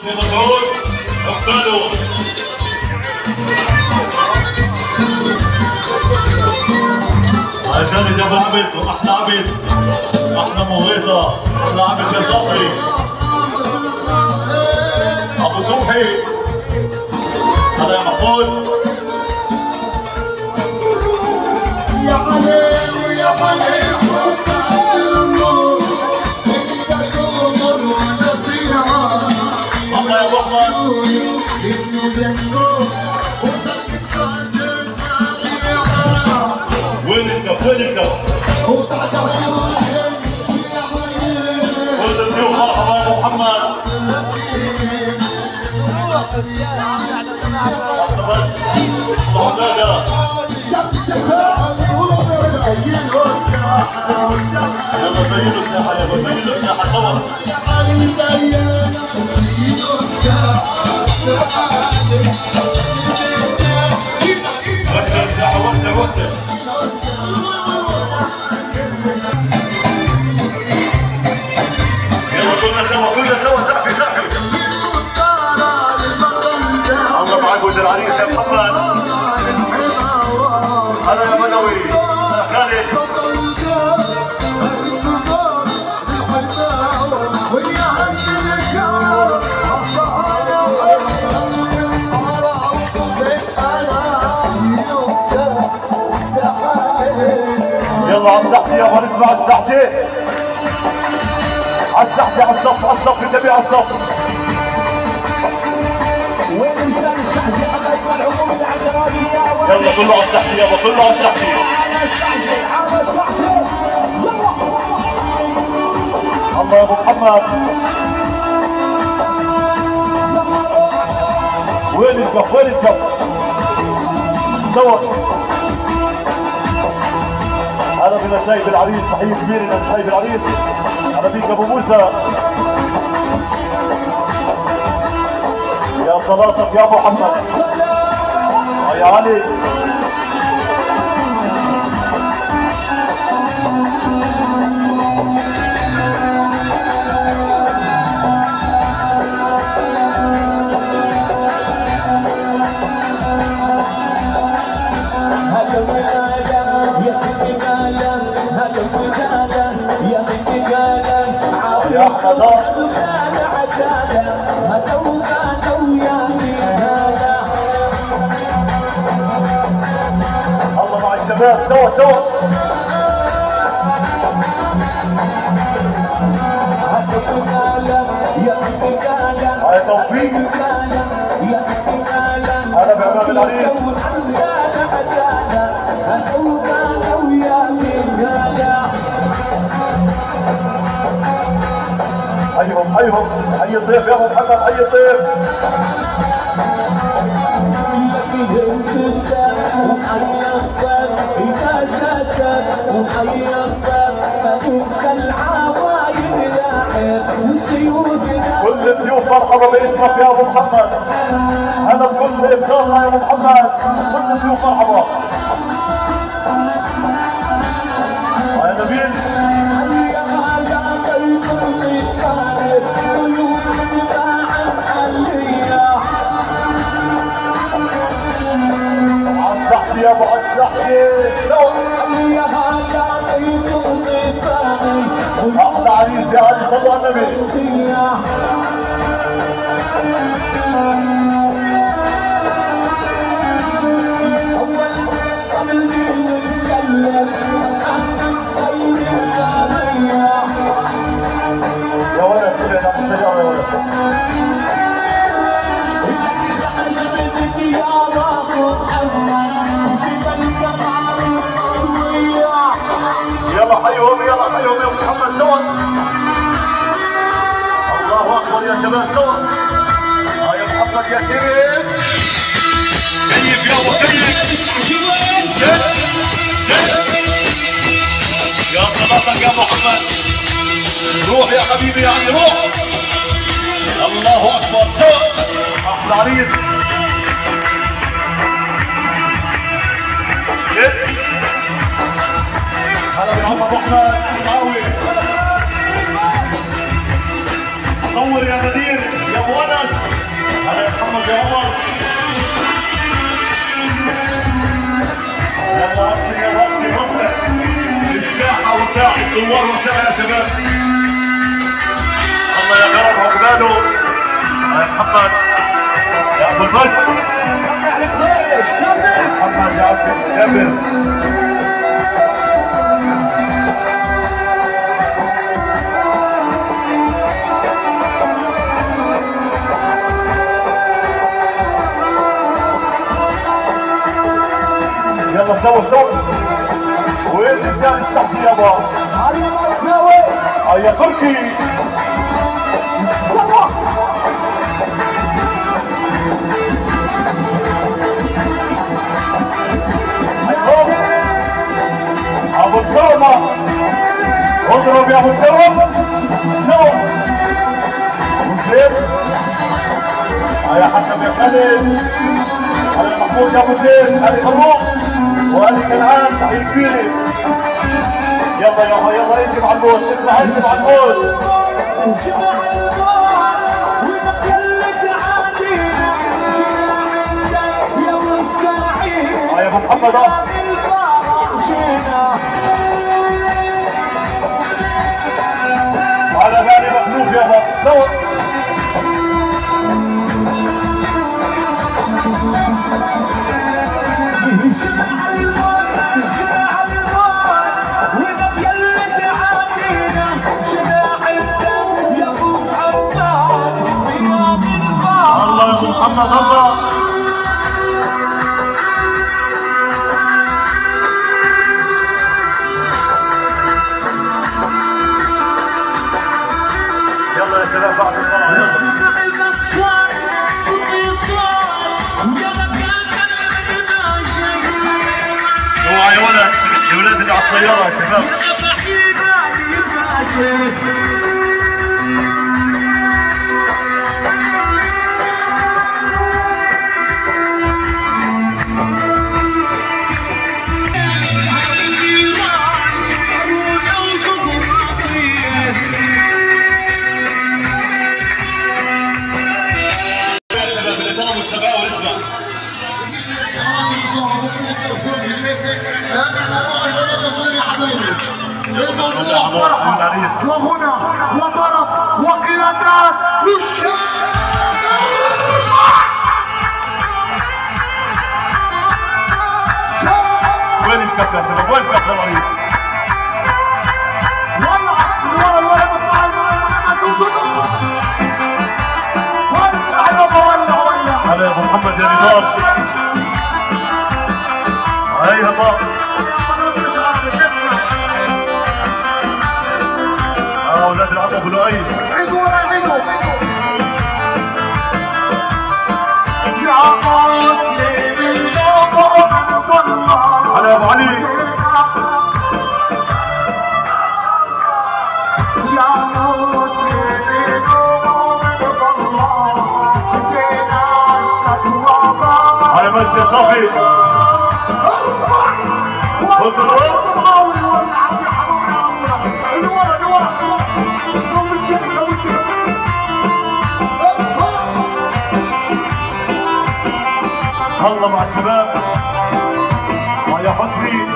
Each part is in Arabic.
مسعود اقتلوا. عشان جاب عبد واحلى عبد، احلى مغيطه، احلى عبد يا صبري ابو صبحي. هلا يا محمود. يا علي ويا علي الله يا ابو احمد. وين الكف وين الكف؟ ولد الضيوف مرحبا يا ابو محمد. يلا زينوا الساحه يلا زينوا الساحه سوا. وسع الساحه وسع وسع. يلا كلنا سوا زحفي زحفي. الله معاك ولد العريس يا محمد. هلا يا بدوي يا خالد. يلا على السحتي يابا نسمع السحتي. على السحتي على الصف على الصف انتبه على الصف. وين رجال السحتي حبايب العموم اللي على الجرادي يا يلا كله على السحتي يابا كله على السحتي. على السحتي على السحتي. الله يا ابو محمد. وين الكف وين الكف؟ سوا. انا بنا شايف العريس تحيه كبيره لنا شايف العريس. انا بيك ابو موسى. يا صلاتك يا ابو محمد. يا علي. يا احمد الله مع الشباب سوا سوا. هاي توفيق. هذا بأمام العريس. حيهم حي الضيف يا ابو محمد حي الضيف. كل الضيوف مرحبا باسمك يا ابو محمد. انا بكل ضيف زارنا يا ابو محمد. كل الضيوف مرحبا. يا نبيل. يا ابو السحتي سوا. احلى عريس يا علي صلوا على النبي. يا ولد ابعد عن السيارة يا ولد. يلا حيهم يلا حيهم يا محمد سوا. الله اكبر يا شباب سوا. يا محمد يا شريف. كيف يابا كيف. يا صلاتك يا محمد. روح يا حبيبي يعني روح. الله اكبر سوا. احلى عريس. هلا بالعم ابو احمد معاوي. صور يا غدير يا ابو انس. دوار وسعى يا شباب. الله يا كرم عقباله يا محمد يا ابو الفجر. محمد يا عبد الجابر. يلا سوا وين الرجال الصحفي يابا؟ هيا تركي. ابو الكرمة اضرب يا ابو الكرم. سوا وزيد. هيا حكم يا خالد. هيا محمود يا ابو زيد. هذه خروق وهذه كنعان. تحية كبيرة. يلا يلا انت مع الموت. اسمع انت مع الموت. يا ابو محمد وعلى بالي مخلوف يابا. سوا الله يا ابو محمد الله. يلا يا شباب بعد الصلاة يلا. اوعى يا ولد يا ولاد اللي على السيارة يا شباب. وهنا وضرب وقيادات للشام. وين الكف يا شباب؟ وين الكف يا رئيس؟ والله ورا الولد هلا يا ابو محمد يا نضال. هاي الله. اولاد العم ابو لؤي. عيدوا ورا عيدوا. يا مسلمين هلا يا ابو علي. يا مسلمين شفينا الشكوى. هلا مجد يا صافي. الله مع الشباب. يا حسني.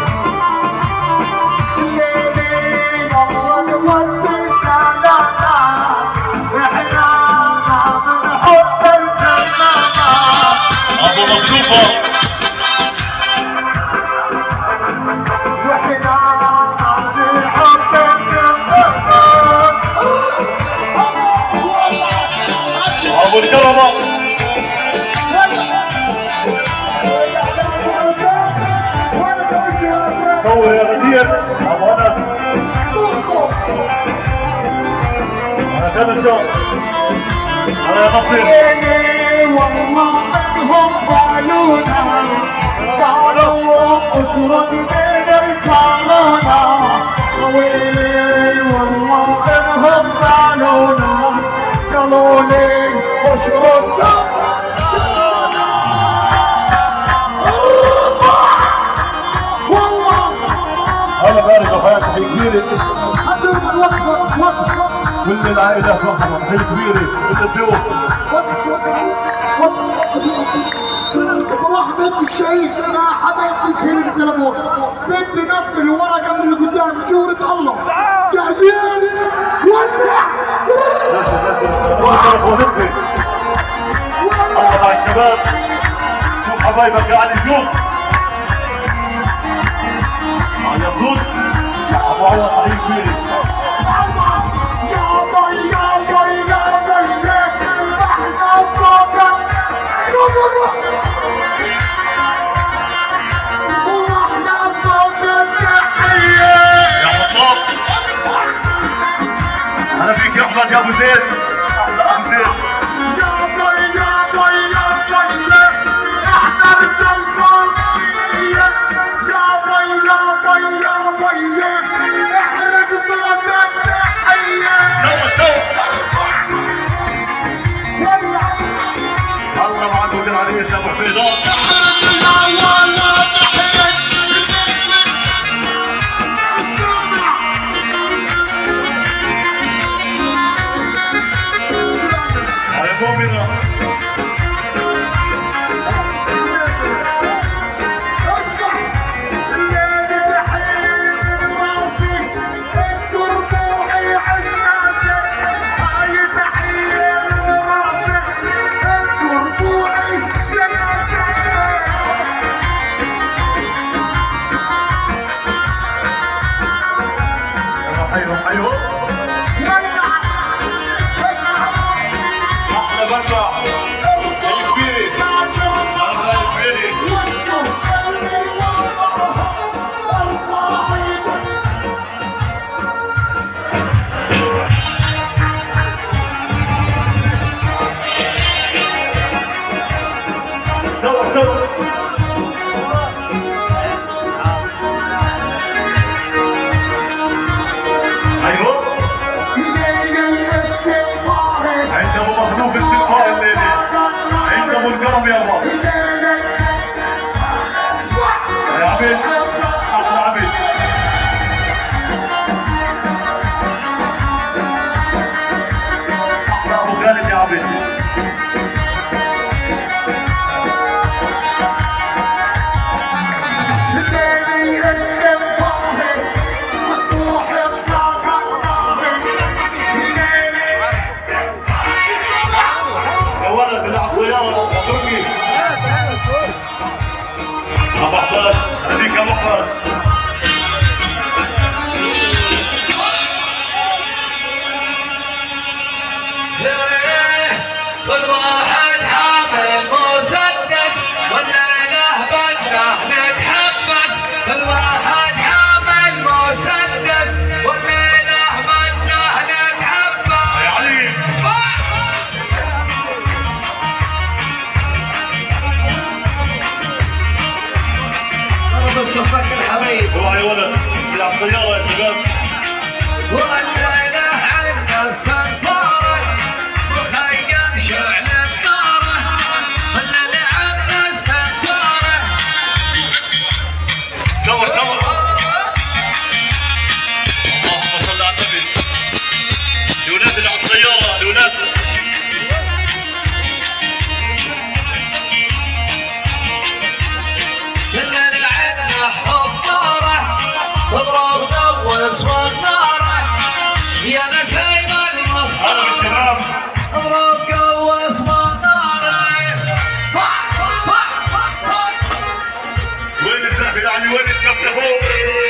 ابو مكتوفه. ابو الكرمه. صور يا غدير. ابو انس. انا كنشا. انا يا نصير. والله انهم ضالونا ضالوا اسرة بين الكرامة. ويلي والله انهم ضالونا قالوا لي اسرة. هلا بارك وحياة تحية كبيرة. كل العائلة تحية كبيرة. كل الضيوف. ورحمة الشهيد يا حبايبي فين التليفون؟ بدي نطل ورقة من اللي قدام جورة الله. صرخ ونطفي. الله مع الشباب. شوف حبايبك قاعد يشوف. مع ياسوس ابو عوض حبيب كبير. انا فيك يا احمد يا ابو زيد. احلى ابو زيد. يا بي يا بي يا بي احضر الفوزية. يا بي يا بي يا بي احرق صوت التحية. الله ما عاد وقر عليه يا ابو حميدان. مؤمنة اسمع الليل تحية راسي الدربوعي عساسي. هاي تحية راسي الدربوعي جناسي. حيو حيو برا الكبير الله الكبير. سوا سوا ايوه عند ابو مخلوف استغفار الليله. عند ابو الكرم يابا. يا عبيد احلى عبيد. احلى ابو خالد يا عبيد. ابو احمد هذيك ابو احمد. كل واحد حامل مسدس والليله بدنا نتحبس. كل واحد حامل مسدس والليله بدنا نتحبس. يا علي صفك الحبيب. اوعى يا ولد العب سياره يا شباب. والليله عندنا استنفاره مخيم شعل الناره. الليله عندنا استنفاره. سوا سوا اللهم صل على النبي. الاولاد اللي على السياره الاولاد. الليله عندنا حضاره تضرب نوس وزاره. يا نسيم هلا بالشباب. اضرب قوس وزاره. وين الزحف يعني وين الكفتفوق؟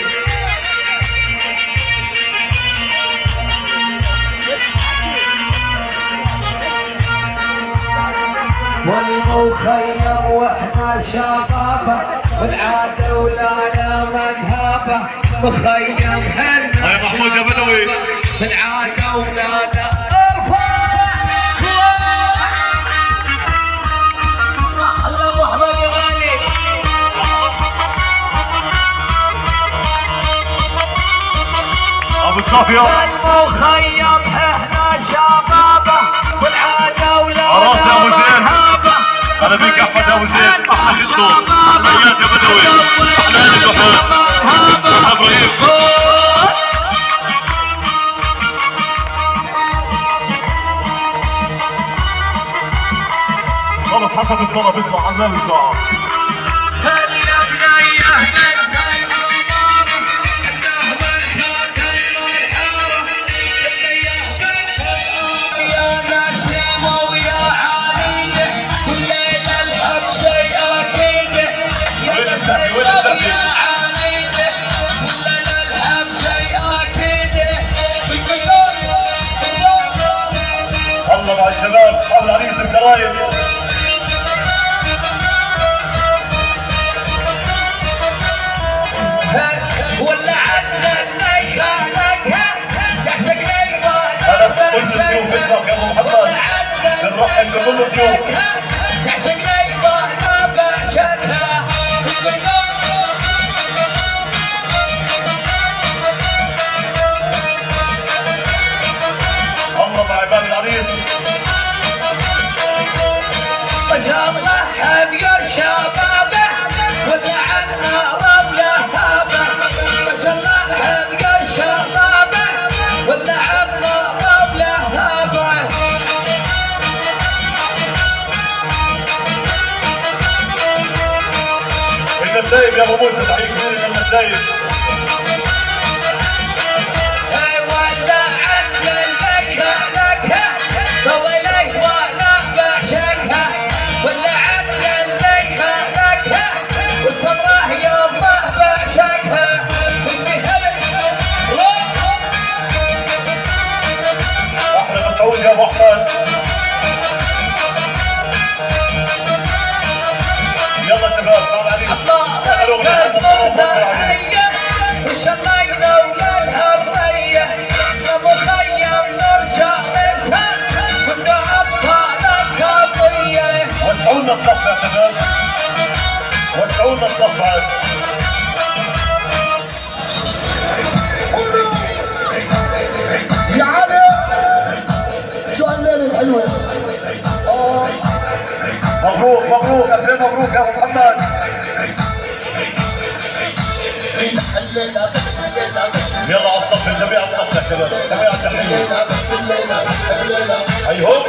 والمخيم واحنا شبابه والعاده ولا مذهبه. مخيم حنا هاي محمود يا بدوي. بالعاده ولا ارفع الله ابو احمد يا غالي. ابو صافي المخيم احنا شبابه والعاده ولا خلاص يا ابو زيد. انا بيك احمد ابو زيد. احلى خطوط حياك يا بدوي. احلى البحر ابراهيم. خلص حسب الطلب اطلع على الساعه. يا ناس يا الله مع عباد العريس. ما شاء الله حبيب شبابه ولعنها رمله هابه. ما شاء الله حبيب شبابه ولعنها رمله هابه. النسايب يا ابو موسى، تحيه كبير للنسايب. احلى مسعود يا ابو احمد. يلا شباب طال عليك. ان شاء الله ينول الهريه مخيم نرجع نسهر ونلعب هذا القضيه. وسعوا لنا الصف يا شباب، وسعوا لنا الصف بعد. يا علي شو هالليله الحلوه. مبروك مبروك، ألف مبروك يا ابو محمد. يلا على الصف، الجميع على الصف يا شباب، الجميع على التحيه. ايوه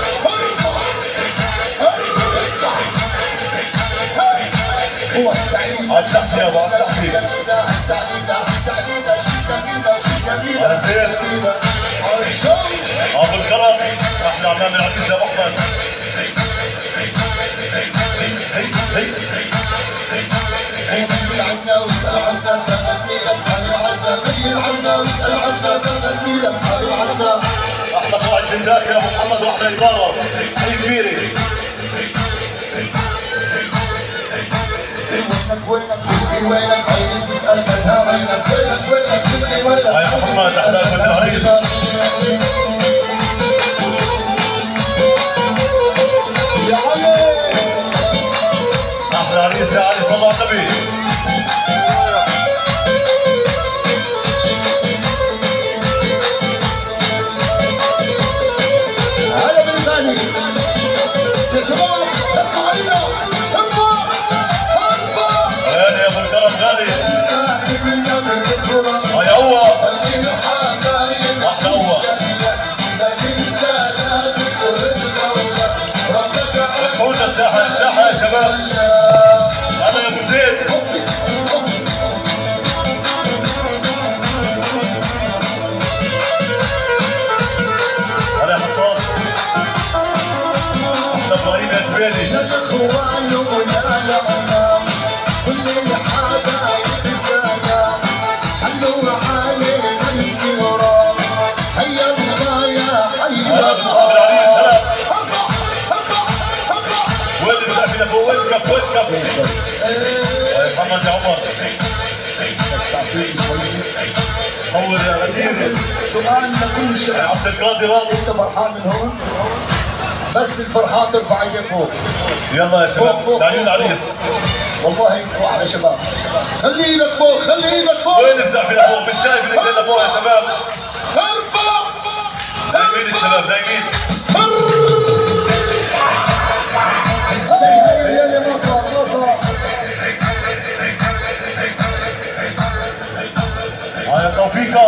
على السحتي يابا، على السحتي. على الزين ابو الكرم، احلى عمان العزيز يا ابو احمد. هي احلى قواعد زنداس يا ابو محمد، واحلى اداره، حي كبيره. هاي محمد احلى ابن العريس. يا علي احلى عريس يا علي، صلوا على النبي. هلا بالغالي يا شباب، ارفع علينا، ارفع غالي يا ابو الكرم غالي. هاي هو احلى هو. وسعوا لنا الساحه، الساحه يا شباب. هذا يا ابو زيد. هلا يا حطاب. احلى ابراهيم يا زبيدي. هلا باصحاب العريس، هلا. وين الزعفي لفوق، وين كف، وين كف. يا محمد يا عمر. صور يا غدير. سؤال لكل يا شباب، عبد القادر راضي. انت فرحان من هون؟ بس الفرحان ترفع ايديك فوق. يلا يا شباب، تعالوا العريس. والله روح على شباب، خلي ايدك فوق، خلي ايدك فوق. وين الزعفي لفوق، مش شايف الاثنين لفوق يا شباب. ارفع نايمين الشباب، نايمين. يا مصر مصر. هاي توفيقا.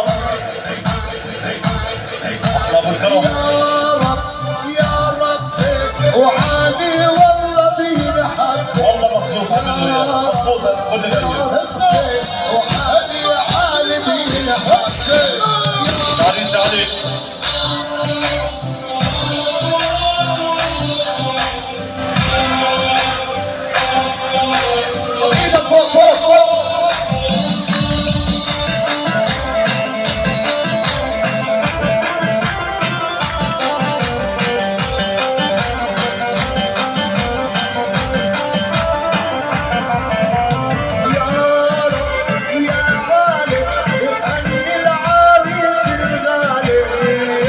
احلى ابو الكرم. يا رب وعاني والله بينحب. والله مخصوصة منه يا مخصوصة كل الايام. وعاني عالي بينحب. تعالي تعالي. ايدك فوق فوق فوق. يا غالي،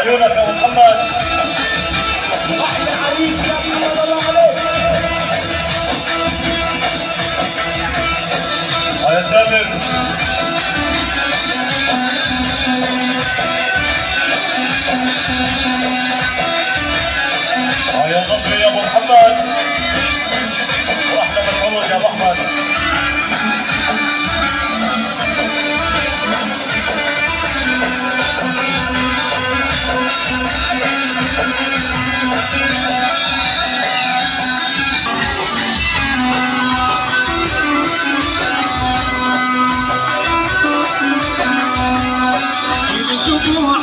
عيونك يا ابو محمد. احلى عريس يا محمد الله عليك. يا سامر يا نصري يا ابو محمد. واحلى مسعود يا ابو احمد. الجمهور